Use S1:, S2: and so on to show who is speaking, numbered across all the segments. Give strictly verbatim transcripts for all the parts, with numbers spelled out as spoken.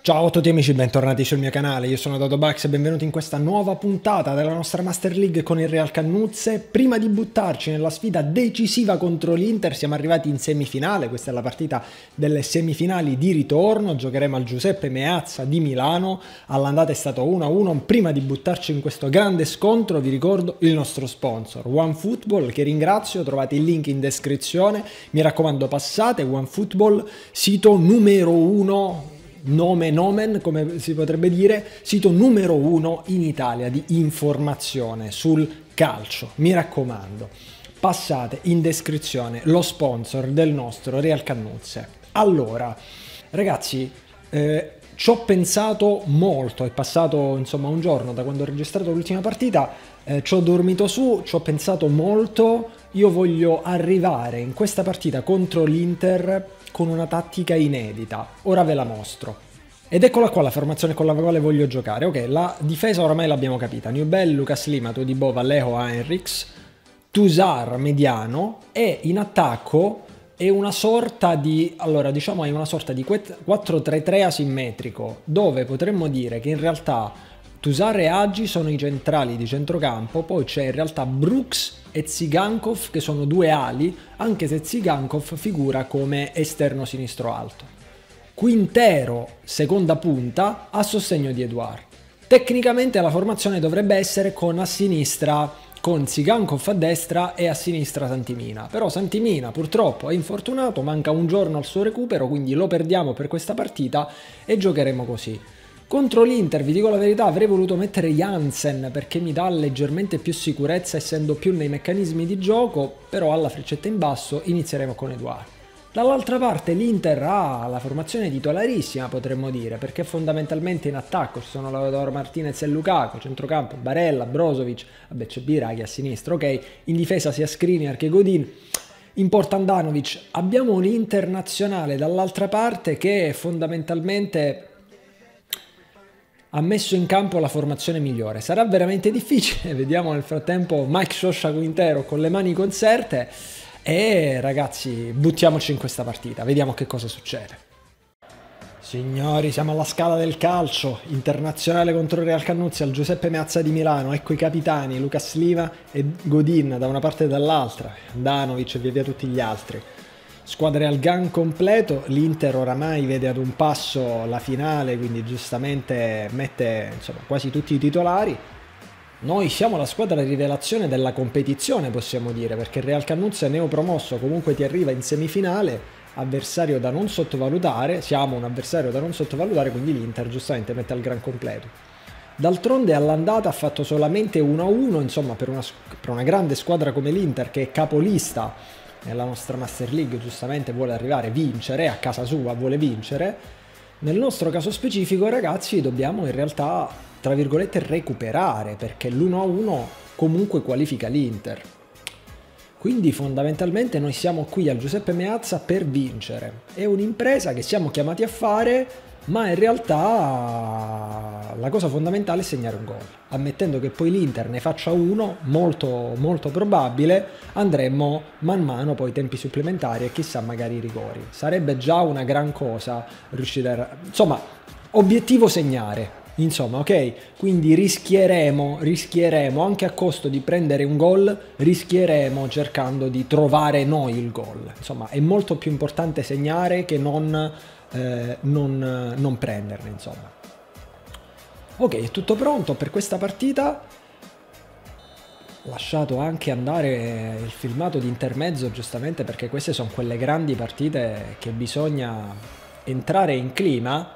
S1: Ciao a tutti amici, bentornati sul mio canale, io sono Dodobugs e benvenuti in questa nuova puntata della nostra Master League con il Real Cannuzze. Prima di buttarci nella sfida decisiva contro l'Inter siamo arrivati in semifinale, questa è la partita delle semifinali di ritorno, giocheremo al Giuseppe Meazza di Milano, all'andata è stato uno a uno. Prima di buttarci in questo grande scontro vi ricordo il nostro sponsor OneFootball, che ringrazio, trovate il link in descrizione, mi raccomando passate. OneFootball, sito numero uno, nome nomen come si potrebbe dire, sito numero uno in Italia di informazione sul calcio, mi raccomando passate in descrizione, lo sponsor del nostro Real Cannuzze. Allora ragazzi, eh, ci ho pensato molto, è passato insomma un giorno da quando ho registrato l'ultima partita, eh, ci ho dormito su, ci ho pensato molto. Io voglio arrivare in questa partita contro l'Inter con una tattica inedita, ora ve la mostro. Ed eccola qua la formazione con la quale voglio giocare. Ok, la difesa oramai l'abbiamo capita, Newbel, Lucas Lima, Todibo, Vallejo, Henrichs, Toussaint mediano, e in attacco è una sorta di, allora diciamo è una sorta di quattro tre tre asimmetrico, dove potremmo dire che in realtà Toussaint e Hagi sono i centrali di centrocampo, poi c'è in realtà Brooks e Tsigankov che sono due ali, anche se Tsigankov figura come esterno sinistro alto. Quintero, seconda punta, a sostegno di Edouard. Tecnicamente la formazione dovrebbe essere con a sinistra, con Tsigankov a destra e a sinistra Santimina, però Santimina purtroppo è infortunato, manca un giorno al suo recupero, quindi lo perdiamo per questa partita e giocheremo così. Contro l'Inter, vi dico la verità, avrei voluto mettere Jansen perché mi dà leggermente più sicurezza essendo più nei meccanismi di gioco, però alla freccetta in basso inizieremo con Edouard. Dall'altra parte l'Inter ha la formazione titolarissima, potremmo dire, perché fondamentalmente in attacco ci sono Lautaro Martinez e Lukaku, centrocampo Barella, Brozovic, vabbè c'è Biraghi a sinistra, ok, in difesa sia Skriniar che Godin, in porta Handanovic. Abbiamo un internazionale dall'altra parte che fondamentalmente ha messo in campo la formazione migliore. Sarà veramente difficile, vediamo nel frattempo Mike Scioscia Quintero con le mani conserte e ragazzi buttiamoci in questa partita, vediamo che cosa succede. Signori, siamo alla Scala del calcio, internazionale contro il Real Cannuzzi al Giuseppe Meazza di Milano, ecco i capitani, Lucas Lima e Godin da una parte e dall'altra, Handanovic e via via tutti gli altri. Squadre al GAN completo, l'Inter oramai vede ad un passo la finale, quindi giustamente mette insomma, quasi tutti i titolari. Noi siamo la squadra rivelazione della competizione, possiamo dire, perché il Real Cannuzze è neopromosso, comunque ti arriva in semifinale, avversario da non sottovalutare, siamo un avversario da non sottovalutare, quindi l'Inter giustamente mette al GAN completo. D'altronde all'andata ha fatto solamente uno a uno, insomma per una, per una grande squadra come l'Inter che è capolista nella nostra Master League, giustamente vuole arrivare a vincere, a casa sua vuole vincere. Nel nostro caso specifico ragazzi dobbiamo in realtà tra virgolette recuperare, perché l'uno a uno comunque qualifica l'Inter, quindi fondamentalmente noi siamo qui al Giuseppe Meazza per vincere. È un'impresa che siamo chiamati a fare, ma in realtà la cosa fondamentale è segnare un gol. Ammettendo che poi l'Inter ne faccia uno, molto molto probabile, andremmo man mano poi tempi supplementari e chissà magari i rigori. Sarebbe già una gran cosa riuscire a... insomma, obiettivo segnare. Insomma, ok? Quindi rischieremo, rischieremo anche a costo di prendere un gol, rischieremo cercando di trovare noi il gol. Insomma, è molto più importante segnare che non... Eh, non, non prenderne, insomma. Ok, è tutto pronto per questa partita. Ho lasciato anche andare il filmato di intermezzo, giustamente perché queste sono quelle grandi partite che bisogna entrare in clima.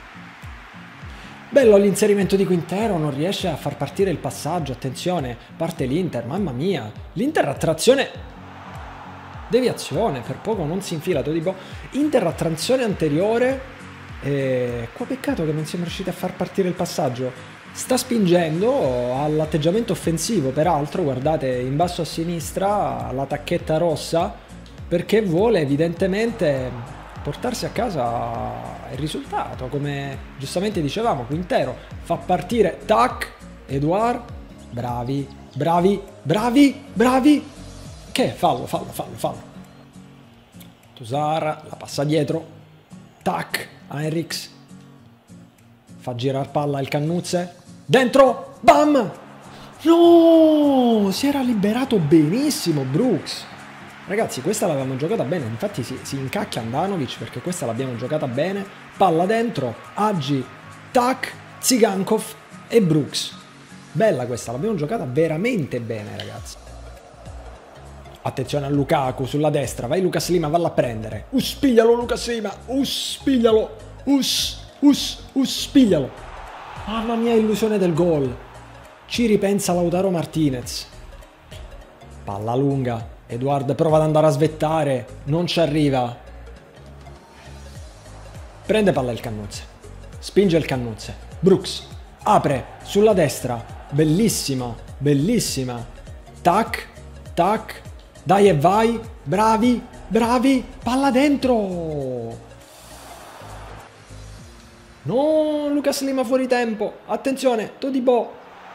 S1: Bello l'inserimento di Quintero, non riesce a far partire il passaggio, attenzione, parte l'Inter, mamma mia, l'Inter a trazione... deviazione, per poco non si infila, tipo Inter a trazione anteriore, e qua peccato che non siamo riusciti a far partire il passaggio. Sta spingendo all'atteggiamento offensivo, peraltro guardate in basso a sinistra la tacchetta rossa, perché vuole evidentemente portarsi a casa il risultato, come giustamente dicevamo. Quintero fa partire, tac, Edouard, bravi, bravi, bravi, bravi. Che fallo, fallo, fallo, fallo. Toussaint la passa dietro. Tac, Henrichs. fa girare palla il Cannuzze, dentro, bam! No, si era liberato benissimo Brooks. Ragazzi, questa l'avevamo giocata bene, infatti si, si incacchia Andanovic perché questa l'abbiamo giocata bene. Palla dentro, Hagi, tac, Tsigankov e Brooks. Bella questa, l'abbiamo giocata veramente bene, ragazzi. Attenzione a Lukaku sulla destra, vai Lucas Lima, valla a prendere. Us, piglialo Lucas Lima, us, piglialo, us, us, us, piglialo. Mamma mia, illusione del gol. Ci ripensa Lautaro Martinez. Palla lunga, Edouard prova ad andare a svettare, non ci arriva. Prende palla il Cannuzze, spinge il Cannuzze, Brooks, apre, sulla destra, bellissima, bellissima. Tac, tac, dai e vai, bravi, bravi, palla dentro. No, Lucas Lima fuori tempo, attenzione, Todibo.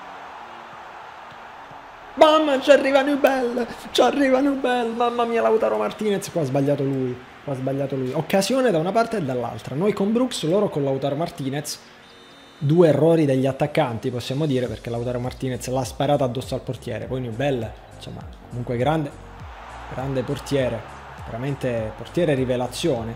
S1: Mamma, ci arriva Nubel, ci arriva Nubel, mamma mia Lautaro Martinez, qua ha sbagliato lui, qua ha sbagliato lui. Occasione da una parte e dall'altra, noi con Brooks, loro con Lautaro Martinez. Due errori degli attaccanti, possiamo dire, perché Lautaro Martinez l'ha sparata addosso al portiere, poi Nubel, insomma, comunque grande, grande portiere, veramente portiere rivelazione.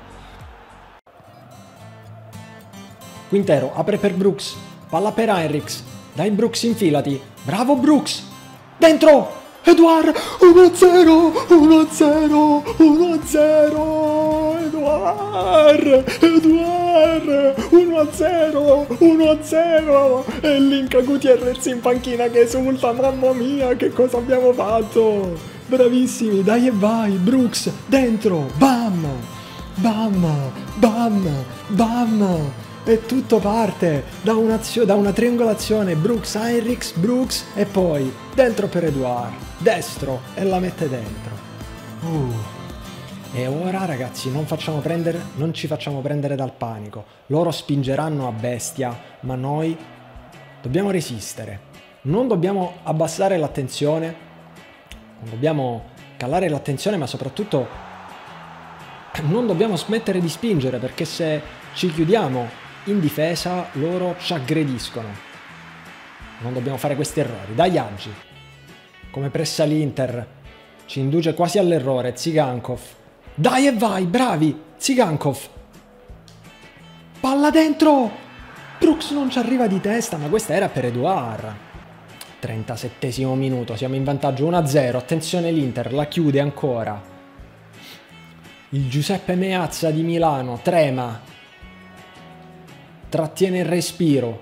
S1: Quintero apre per Brooks, palla per Heinrichs, dai Brooks infilati, bravo Brooks, dentro, Edouard, uno a zero, uno a zero, uno a zero, Edouard, Edouard, uno a zero, uno a zero, e Linka Gutierrez in panchina che esulta, mamma mia, che cosa abbiamo fatto, bravissimi, dai e vai, Brooks, dentro, bam, bam, bam, bam, e tutto parte da, da una triangolazione, Brooks, Heinrichs, Brooks e poi dentro per Edouard, destro e la mette dentro. Uh. E ora ragazzi non, facciamo prendere, non ci facciamo prendere dal panico, loro spingeranno a bestia, ma noi dobbiamo resistere, non dobbiamo abbassare l'attenzione, non dobbiamo calare l'attenzione, ma soprattutto non dobbiamo smettere di spingere, perché se ci chiudiamo in difesa loro ci aggrediscono. Non dobbiamo fare questi errori. Dai Hagi, come pressa l'Inter, ci induce quasi all'errore. Tsigankov, dai e vai, bravi, Tsigankov, palla dentro, Brooks non ci arriva di testa, ma questa era per Edouard. trentasettesimo minuto, siamo in vantaggio uno a zero, attenzione l'Inter, la chiude ancora. Il Giuseppe Meazza di Milano trema, trattiene il respiro,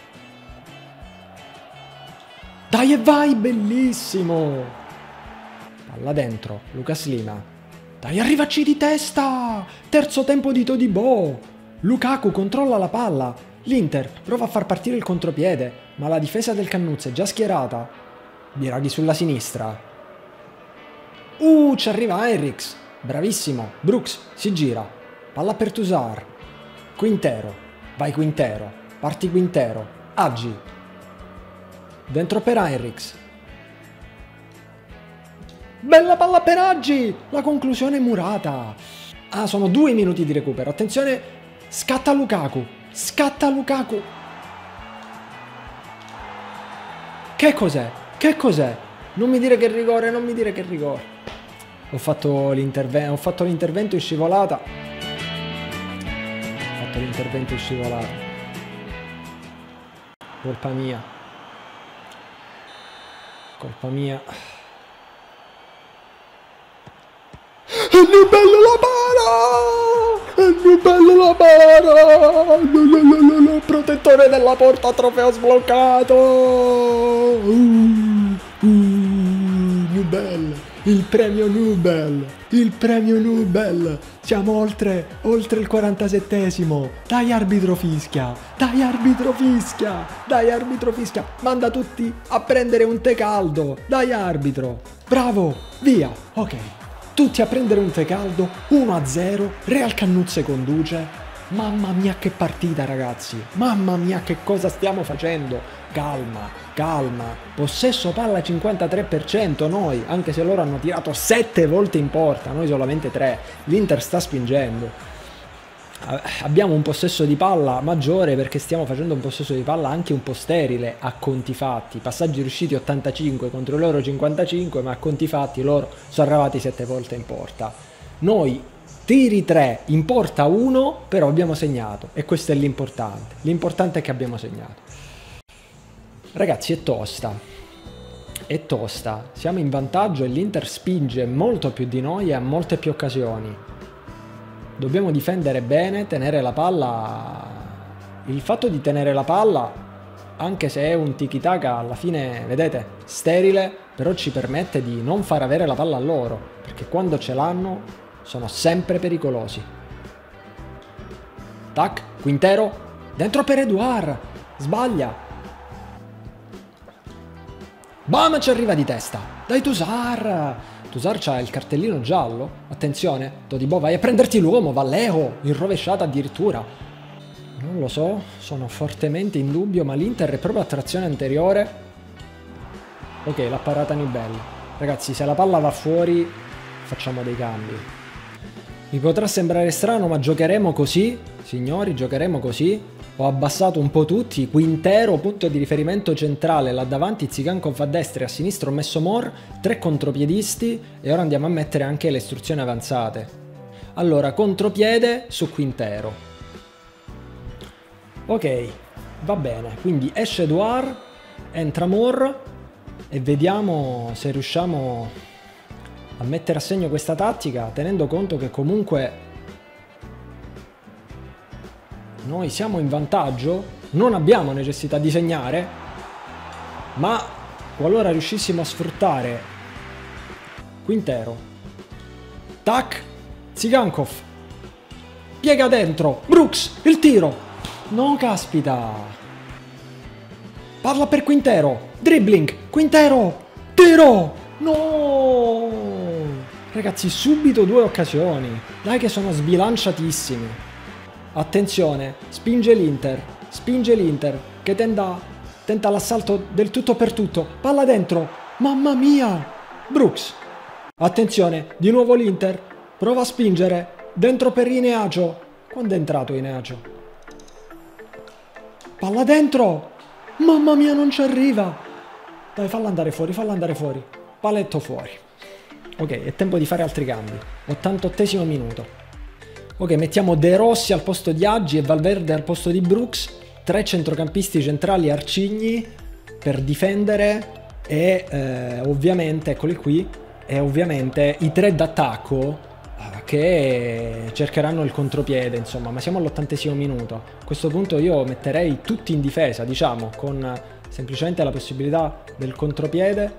S1: dai e vai, bellissimo, palla dentro, Lucas Lima, dai arrivaci di testa, terzo tempo di Todibo, Lukaku controlla la palla, l'Inter prova a far partire il contropiede, ma la difesa del Cannuzze è già schierata, Biraghi sulla sinistra, uh, ci arriva Heinrichs, bravissimo, Brooks si gira, palla per Toussaint, Quintero, vai Quintero, parti Quintero, Hagi, dentro per Heinrichs, bella palla per Hagi, la conclusione murata. Ah, sono due minuti di recupero, attenzione, scatta Lukaku, scatta Lukaku, che cos'è, che cos'è, non mi dire che è rigore, non mi dire che è rigore, ho fatto l'intervento, ho fatto l'intervento in scivolata, l'intervento in scivolata, colpa mia, colpa mia. E Nubel la para, e Nubel la para, il protettore della porta, trofeo sbloccato, uh, uh, Nubel, il premio Nubel, il premio Nubel, siamo oltre, oltre il quarantasettesimo, dai arbitro fischia, dai arbitro fischia, dai arbitro fischia, manda tutti a prendere un tè caldo, dai arbitro, bravo, via, ok, tutti a prendere un tè caldo, uno a zero, Real Cannuzze conduce, mamma mia che partita ragazzi, mamma mia che cosa stiamo facendo, calma, calma, possesso palla cinquantatré per cento noi, anche se loro hanno tirato sette volte in porta, noi solamente tre, l'Inter sta spingendo, abbiamo un possesso di palla maggiore perché stiamo facendo un possesso di palla anche un po' sterile a conti fatti. Passaggi riusciti ottantacinque contro loro cinquantacinque, ma a conti fatti loro sono arrivati sette volte in porta. Noi tiri tre, in porta uno, però abbiamo segnato e questo è l'importante. L'importante è che abbiamo segnato. Ragazzi, è tosta. È tosta. Siamo in vantaggio e l'Inter spinge molto più di noi e ha molte più occasioni. Dobbiamo difendere bene, tenere la palla. Il fatto di tenere la palla, anche se è un tiki-taka alla fine, vedete, sterile, però ci permette di non far avere la palla a loro, perché quando ce l'hanno sono sempre pericolosi. Tac, Quintero, dentro per Edouard, sbaglia. Bam, ci arriva di testa. Dai Toussaint. Toussaint c'ha il cartellino giallo. Attenzione, Todibo, vai a prenderti l'uomo, Vallejo, in rovesciata addirittura. Non lo so, sono fortemente in dubbio, ma l'Inter è proprio a trazione anteriore. Ok, l'ha parata Nibel. Ragazzi, se la palla va fuori, facciamo dei cambi. Vi potrà sembrare strano, ma giocheremo così, signori, giocheremo così. Ho abbassato un po' tutti, Quintero, punto di riferimento centrale, là davanti Tsygankov a destra e a sinistra ho messo Mor, tre contropiedisti e ora andiamo a mettere anche le istruzioni avanzate. Allora, contropiede su Quintero. Ok, va bene, quindi esce Edouard, entra Mor e vediamo se riusciamo a mettere a segno questa tattica, tenendo conto che comunque noi siamo in vantaggio, non abbiamo necessità di segnare, ma qualora riuscissimo a sfruttare Quintero, tac, Tsygankov, piega dentro, Brooks, il tiro, no caspita, parla per Quintero, dribbling, Quintero, tiro, no, ragazzi subito due occasioni, dai che sono sbilanciatissimi. Attenzione, spinge l'Inter, spinge l'Inter, che tenta, tenta l'assalto del tutto per tutto, palla dentro, mamma mia, Brooks, attenzione, di nuovo l'Inter, prova a spingere, dentro per Ineacho, quando è entrato Ineacho? Palla dentro, mamma mia non ci arriva, dai falla andare fuori, falla andare fuori, paletto fuori, ok, è tempo di fare altri cambi, ottantottesimo minuto. Ok, mettiamo De Rossi al posto di Hagi e Valverde al posto di Brooks, tre centrocampisti centrali arcigni per difendere e eh, ovviamente, eccoli qui, e ovviamente i tre d'attacco eh, che cercheranno il contropiede, insomma, ma siamo all'ottantesimo minuto. A questo punto io metterei tutti in difesa, diciamo, con semplicemente la possibilità del contropiede.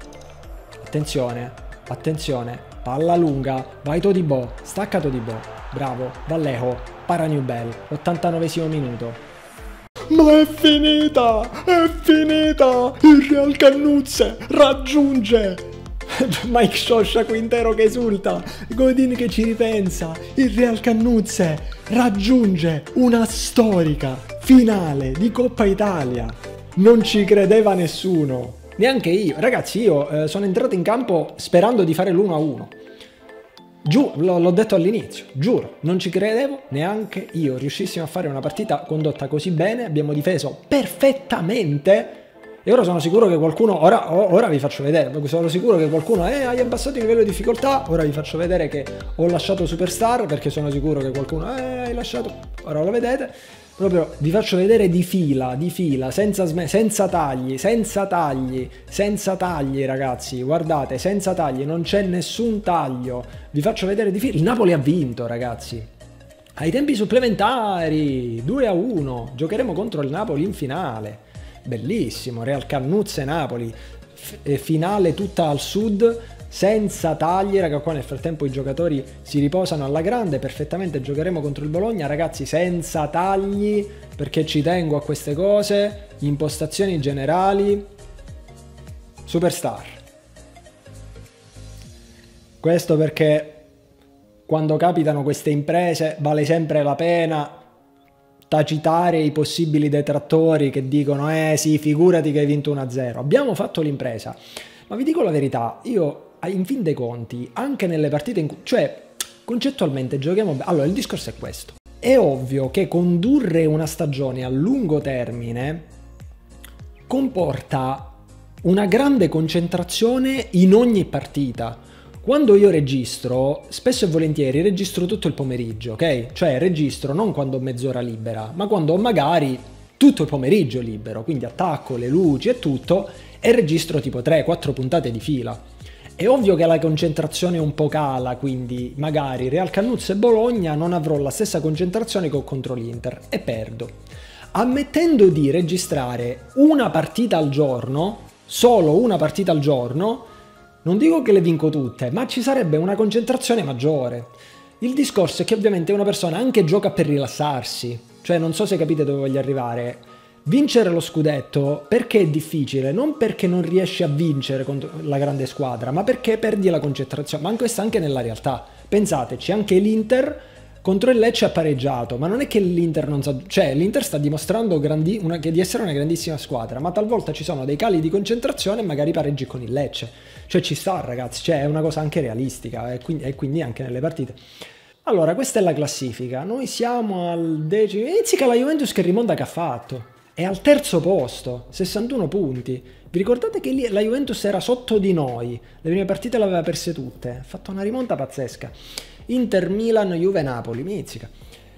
S1: Attenzione, attenzione, palla lunga, vai Todibo, stacca Todibo. Bravo, Vallejo, para Newell, ottantanovesimo minuto. Ma è finita! È finita! Il Real Cannuzze raggiunge! Mike Scioscia Quintero che esulta, Godin che ci ripensa, il Real Cannuzze raggiunge una storica finale di Coppa Italia. Non ci credeva nessuno, neanche io. Ragazzi, io eh, sono entrato in campo sperando di fare l'uno a uno. Giù, l'ho detto all'inizio, giuro, non ci credevo neanche io. Riuscissimo a fare una partita condotta così bene, abbiamo difeso perfettamente e ora sono sicuro che qualcuno, ora, ora vi faccio vedere, sono sicuro che qualcuno eh, hai abbassato il livello di difficoltà, ora vi faccio vedere che ho lasciato Superstar perché sono sicuro che qualcuno eh, hai lasciato, ora lo vedete. Proprio vi faccio vedere di fila, di fila, senza, senza tagli, senza tagli, senza tagli ragazzi, guardate, senza tagli, non c'è nessun taglio, vi faccio vedere di fila, il Napoli ha vinto ragazzi, ai tempi supplementari, due a uno, giocheremo contro il Napoli in finale, bellissimo, Real Cannuzze Napoli, F finale tutta al sud, senza tagli, raga, qua nel frattempo i giocatori si riposano alla grande, perfettamente giocheremo contro il Bologna, ragazzi, senza tagli, perché ci tengo a queste cose, impostazioni generali, Superstar. Questo perché quando capitano queste imprese vale sempre la pena tacitare i possibili detrattori che dicono eh sì, figurati che hai vinto uno a zero. Abbiamo fatto l'impresa, ma vi dico la verità, io in fin dei conti, anche nelle partite in cui, cioè concettualmente giochiamo bene. Allora il discorso è questo, È ovvio che condurre una stagione a lungo termine comporta una grande concentrazione in ogni partita. Quando io registro, spesso e volentieri registro tutto il pomeriggio, ok? Cioè registro non quando ho mezz'ora libera, ma quando ho magari tutto il pomeriggio libero, quindi attacco le luci e tutto, e registro tipo tre quattro puntate di fila. È ovvio che la concentrazione un po' cala, quindi magari Real Cannuzzo e Bologna non avrò la stessa concentrazione che ho contro l'Inter e perdo. Ammettendo di registrare una partita al giorno, solo una partita al giorno, non dico che le vinco tutte, ma ci sarebbe una concentrazione maggiore. Il discorso è che ovviamente una persona anche gioca per rilassarsi, cioè non so se capite dove voglio arrivare. Vincere lo scudetto perché è difficile? Non perché non riesci a vincere contro la grande squadra, ma perché perdi la concentrazione. Ma questo anche nella realtà. Pensateci, anche l'Inter contro il Lecce ha pareggiato, ma non è che l'Inter non sa... Cioè, l'Inter sta dimostrando grandi... una... di essere una grandissima squadra, ma talvolta ci sono dei cali di concentrazione e magari pareggi con il Lecce. Cioè ci sta, ragazzi, cioè è una cosa anche realistica e quindi, e quindi anche nelle partite. Allora, questa è la classifica. Noi siamo al decimo... Inizi che la Juventus che rimonta che ha fatto. È al terzo posto, sessantuno punti. Vi ricordate che lì la Juventus era sotto di noi? Le prime partite le aveva perse tutte. Ha fatto una rimonta pazzesca. Inter, Milan, Juve, Napoli, mizzica.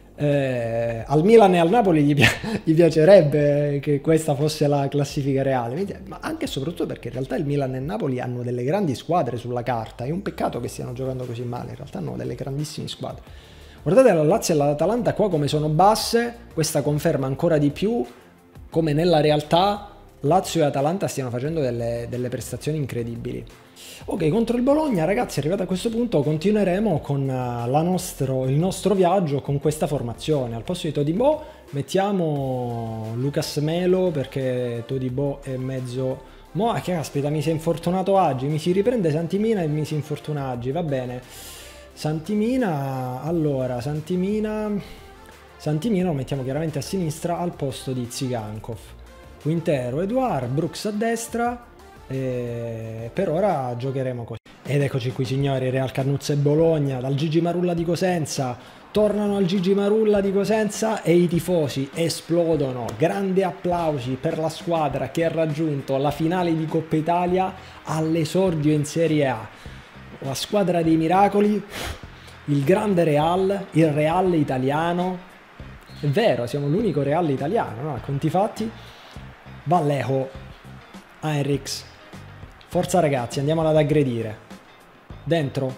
S1: Eh, al Milan e al Napoli gli, pi gli piacerebbe che questa fosse la classifica reale, ma anche e soprattutto perché in realtà il Milan e il Napoli hanno delle grandi squadre sulla carta. È un peccato che stiano giocando così male, in realtà hanno delle grandissime squadre. Guardate la Lazio e l'Atalanta qua come sono basse, questa conferma ancora di più come nella realtà Lazio e Atalanta stiano facendo delle, delle prestazioni incredibili. Ok, contro il Bologna, ragazzi, arrivati a questo punto continueremo con la nostro, il nostro viaggio con questa formazione. Al posto di Todibo mettiamo Lucas Melo perché Todibo è mezzo... Mo, che caspita, mi si è infortunato oggi, mi si riprende Santimina e mi si infortuna oggi, va bene. Santimina, allora, Santimina... Santimina lo mettiamo chiaramente a sinistra al posto di Zigankov. Quintero, Edouard, Brooks a destra e per ora giocheremo così. Ed eccoci qui signori, Real Cannuzzo e Bologna dal Gigi Marulla di Cosenza. Tornano al Gigi Marulla di Cosenza e i tifosi esplodono. Grandi applausi per la squadra che ha raggiunto la finale di Coppa Italia all'esordio in Serie A. La squadra dei miracoli, il grande Real, il Real italiano. È vero, siamo l'unico Real italiano, no? A conti fatti. Vallejo, Heinrichs. Forza ragazzi, andiamola ad aggredire. Dentro.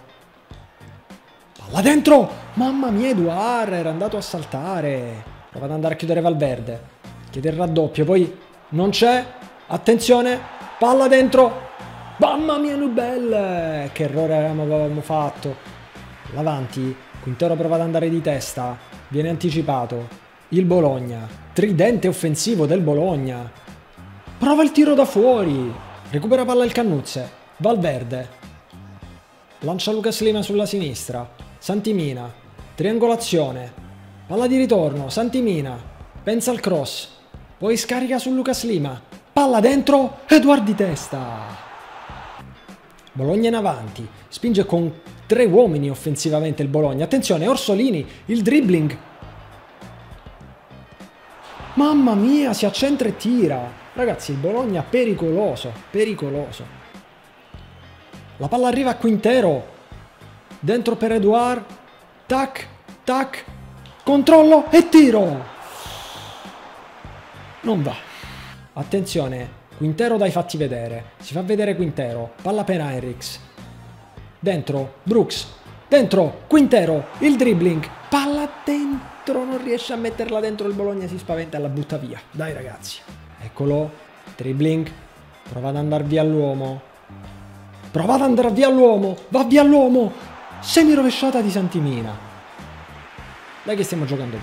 S1: Palla dentro! Mamma mia, Edouard era andato a saltare. Prova ad andare a chiudere Valverde. Chiede il raddoppio, poi non c'è. Attenzione, palla dentro. Mamma mia, Nubel! Che errore avevamo fatto. L'avanti, Quintero prova ad andare di testa. Viene anticipato il Bologna, tridente offensivo del Bologna, prova il tiro da fuori, recupera palla il Cannuzze, Valverde, lancia Lucas Lima sulla sinistra, Santimina, triangolazione, palla di ritorno, Santimina, pensa al cross, poi scarica su Lucas Lima, palla dentro, Edouard di testa. Bologna in avanti, spinge con tre uomini offensivamente il Bologna. Attenzione, Orsolini, il dribbling. Mamma mia, si accentra e tira. Ragazzi, il Bologna pericoloso, pericoloso. La palla arriva a Quintero. Dentro per Edouard. Tac, tac. Controllo e tiro. Non va. Attenzione, Quintero dai fatti vedere. Si fa vedere Quintero. Palla per Heinrichs. Dentro, Brooks, dentro, Quintero, il dribbling, palla dentro, non riesce a metterla dentro, il Bologna si spaventa e la butta via. Dai ragazzi, eccolo, dribbling, prova ad andare via l'uomo, prova ad andare via l'uomo, va via l'uomo, semi rovesciata di Santimina. Dai che stiamo giocando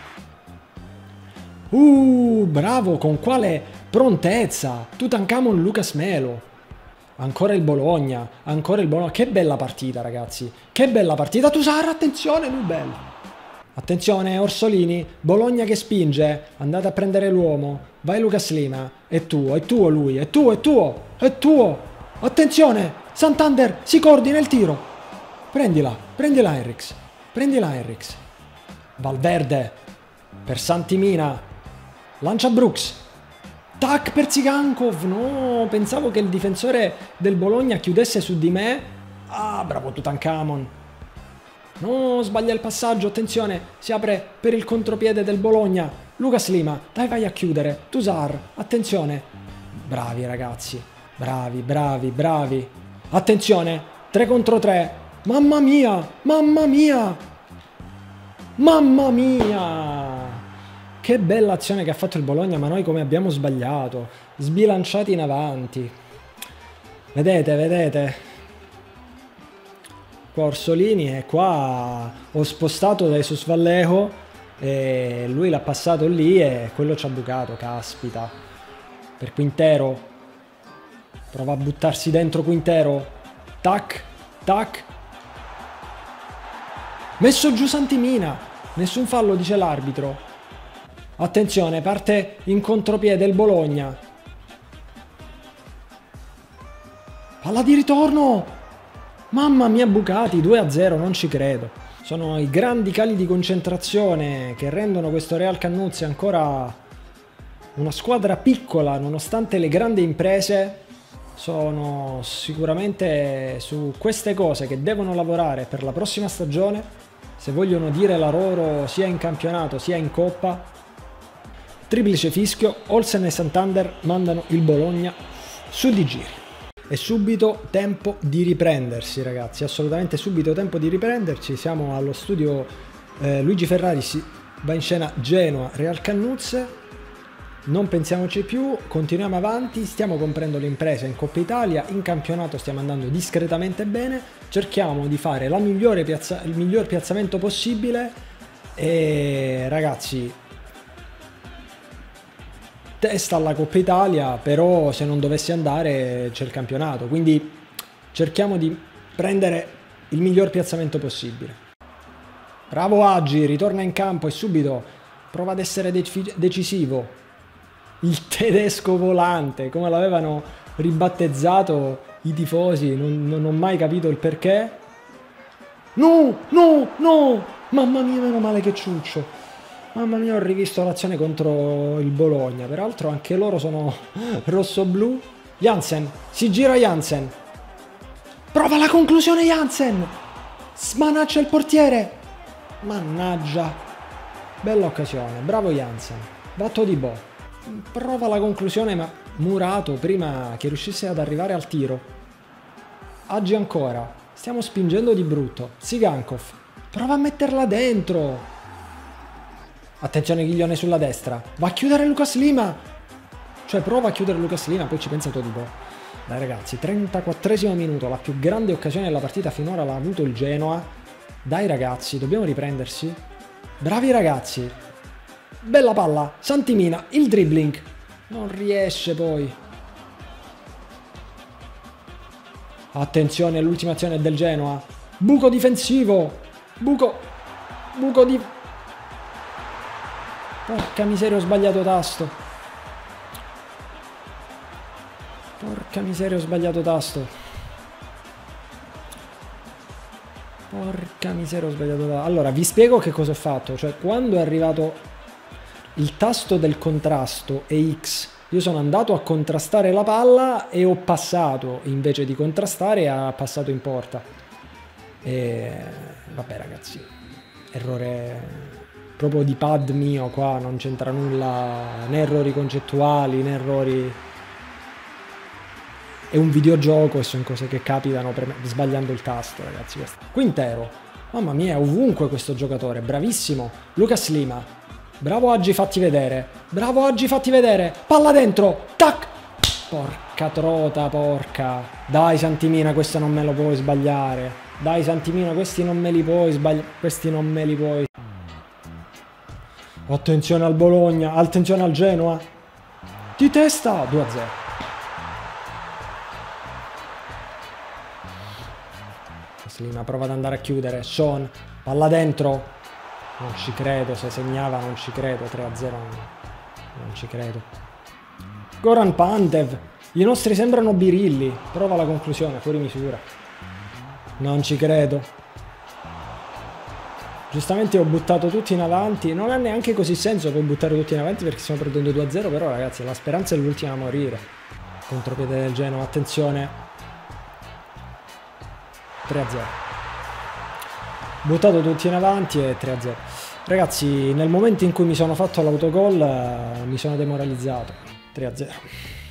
S1: bene. Uh, bravo, con quale prontezza, Tutankhamon Lucas Melo. Ancora il Bologna, ancora il Bologna. Che bella partita, ragazzi. Che bella partita. Tusar, attenzione, Nubel. Attenzione, Orsolini. Bologna che spinge. Andate a prendere l'uomo. Vai Lucas Lima. È tuo, è tuo lui. È tuo, è tuo. È tuo. Attenzione. Santander si coordina il tiro. Prendila. Prendila Heinrichs. Prendila Heinrichs. Valverde per Santimina, lancia Brooks, tac per Tsigankov, no, pensavo che il difensore del Bologna chiudesse su di me. Ah, bravo Tutankhamon. No, sbaglia il passaggio, attenzione, si apre per il contropiede del Bologna. Lucas Lima, dai vai a chiudere, Tusar, attenzione. Bravi ragazzi, bravi, bravi, bravi. Attenzione, tre contro tre. Mamma mia, mamma mia. Mamma mia. Che bella azione che ha fatto il Bologna, ma noi come abbiamo sbagliato. Sbilanciati in avanti. Vedete, vedete. Qua Orsolini e qua ho spostato da Jesus Vallejo e lui l'ha passato lì e quello ci ha bucato, caspita. Per Quintero. Prova a buttarsi dentro Quintero. Tac, tac. Messo giù Santimina. Nessun fallo, dice l'arbitro. Attenzione, parte in contropiede il Bologna. Palla di ritorno. Mamma mia, bucati, due a zero, non ci credo. Sono i grandi cali di concentrazione che rendono questo Real Cannuzzi ancora una squadra piccola, nonostante le grandi imprese. Sono sicuramente su queste cose che devono lavorare per la prossima stagione, se vogliono dire la loro sia in campionato sia in Coppa. Triplice fischio, Olsen e Santander mandano il Bologna su di giri. E subito tempo di riprendersi, ragazzi, assolutamente subito tempo di riprenderci. Siamo allo studio eh, Luigi Ferrari, si va in scena Genoa Real Cannuzze. Non pensiamoci più, continuiamo avanti, stiamo comprendo l'impresa in Coppa Italia, in campionato stiamo andando discretamente bene, cerchiamo di fare la migliore piazza, il miglior piazzamento possibile e ragazzi, testa alla Coppa Italia, però se non dovesse andare c'è il campionato, quindi cerchiamo di prendere il miglior piazzamento possibile. Bravo Agi, ritorna in campo e subito prova ad essere de- decisivo. Il tedesco volante, come l'avevano ribattezzato i tifosi, non, non ho mai capito il perché. No, no, no, mamma mia, meno male che ciuccio. Mamma mia, ho rivisto l'azione contro il Bologna, peraltro anche loro sono rosso-blu. Jansen, si gira Jansen. Prova la conclusione Jansen. Smanaccia il portiere. Mannaggia. Bella occasione, bravo Jansen. Vatto di Bo. Prova la conclusione ma murato prima che riuscisse ad arrivare al tiro. Agi ancora. Stiamo spingendo di brutto. Tsigankov. Prova a metterla dentro. Attenzione Ghiglione sulla destra. Va a chiudere Lucas Lima. Cioè prova a chiudere Lucas Lima, poi ci pensa Todibo. Dai ragazzi, trentaquattresimo minuto. La più grande occasione della partita finora l'ha avuto il Genoa. Dai ragazzi, dobbiamo riprendersi. Bravi ragazzi. Bella palla, Santimina, il dribbling. Non riesce poi. Attenzione, l'ultima azione del Genoa. Buco difensivo. Buco. Buco di... Porca miseria, ho sbagliato tasto. Porca miseria, ho sbagliato tasto. Porca miseria, ho sbagliato tasto. Allora, vi spiego che cosa ho fatto. Cioè, quando è arrivato il tasto del contrasto e X, io sono andato a contrastare la palla e ho passato, invece di contrastare, ha passato in porta. E vabbè ragazzi, errore proprio di pad mio qua, non c'entra nulla, né errori concettuali, né errori... È un videogioco e sono cose che capitano per me, sbagliando il tasto, ragazzi. Quintero, mamma mia, è ovunque questo giocatore, bravissimo. Lucas Lima. Bravo Agi, fatti vedere. Bravo Agi, fatti vedere. Palla dentro. Tac. Porca trota, porca. Dai Santimina, questo non me lo puoi sbagliare. Dai Santimina, questi non me li puoi sbagliare. Questi non me li puoi. Attenzione al Bologna. Attenzione al Genoa. Di testa. due a zero. Slima prova ad andare a chiudere. Son. Palla dentro. Non ci credo, se segnava non ci credo, tre a zero non ci credo. Goran Pandev, i nostri sembrano birilli, prova la conclusione, fuori misura. Non ci credo. Giustamente ho buttato tutti in avanti, non ha neanche così senso poi buttare tutti in avanti perché stiamo perdendo due a zero, però ragazzi la speranza è l'ultima a morire. Contropiede del Genoa, attenzione. tre a zero. Buttato tutti in avanti e tre a zero. Ragazzi, nel momento in cui mi sono fatto l'autogol mi sono demoralizzato. tre a zero.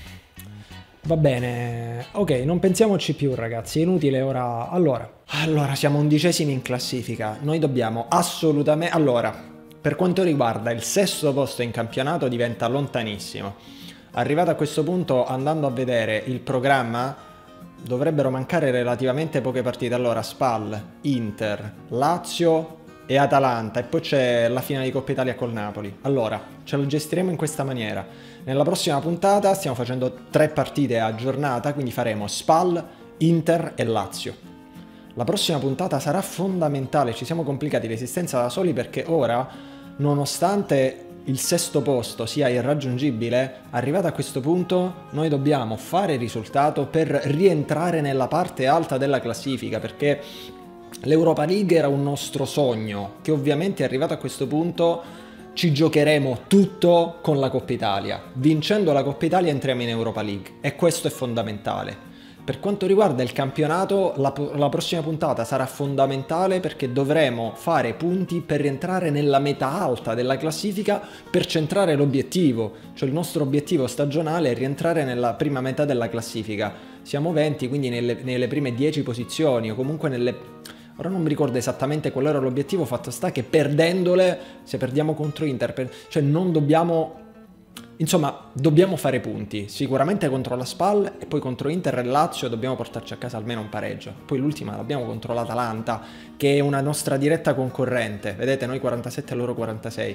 S1: Va bene, ok, non pensiamoci più ragazzi, è inutile ora. Allora, allora siamo undicesimi in classifica, noi dobbiamo assolutamente. Allora, per quanto riguarda il sesto posto in campionato diventa lontanissimo. Arrivato a questo punto, andando a vedere il programma, dovrebbero mancare relativamente poche partite. Allora, Spal, Inter, Lazio e Atalanta, e poi c'è la finale di Coppa Italia col Napoli. Allora, ce lo gestiremo in questa maniera. Nella prossima puntata stiamo facendo tre partite a giornata, quindi faremo Spal, Inter e Lazio. La prossima puntata sarà fondamentale, ci siamo complicati l'esistenza da soli perché ora, nonostante il sesto posto sia irraggiungibile, arrivato a questo punto noi dobbiamo fare risultato per rientrare nella parte alta della classifica, perché l'Europa League era un nostro sogno, che ovviamente arrivato a questo punto ci giocheremo tutto con la Coppa Italia. Vincendo la Coppa Italia entriamo in Europa League e questo è fondamentale. Per quanto riguarda il campionato, la, la prossima puntata sarà fondamentale perché dovremo fare punti per rientrare nella metà alta della classifica per centrare l'obiettivo. Cioè il nostro obiettivo stagionale è rientrare nella prima metà della classifica. Siamo venti, quindi nelle, nelle prime dieci posizioni o comunque nelle... Ora non mi ricordo esattamente qual era l'obiettivo, fatto sta che perdendole, se perdiamo contro Inter, per... cioè non dobbiamo... Insomma, dobbiamo fare punti, sicuramente contro la Spal e poi contro Inter e Lazio dobbiamo portarci a casa almeno un pareggio. Poi l'ultima l'abbiamo contro l'Atalanta, che è una nostra diretta concorrente. Vedete, noi quarantasette e loro quarantasei.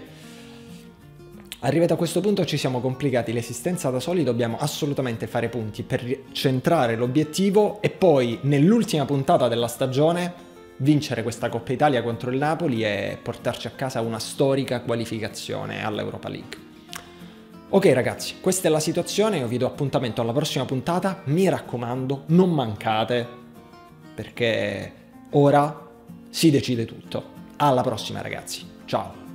S1: Arrivati a questo punto ci siamo complicati l'esistenza da soli, dobbiamo assolutamente fare punti per centrare l'obiettivo e poi nell'ultima puntata della stagione vincere questa Coppa Italia contro il Napoli e portarci a casa una storica qualificazione all'Europa League. Ok ragazzi, questa è la situazione, io vi do appuntamento alla prossima puntata, mi raccomando, non mancate, perché ora si decide tutto. Alla prossima ragazzi, ciao!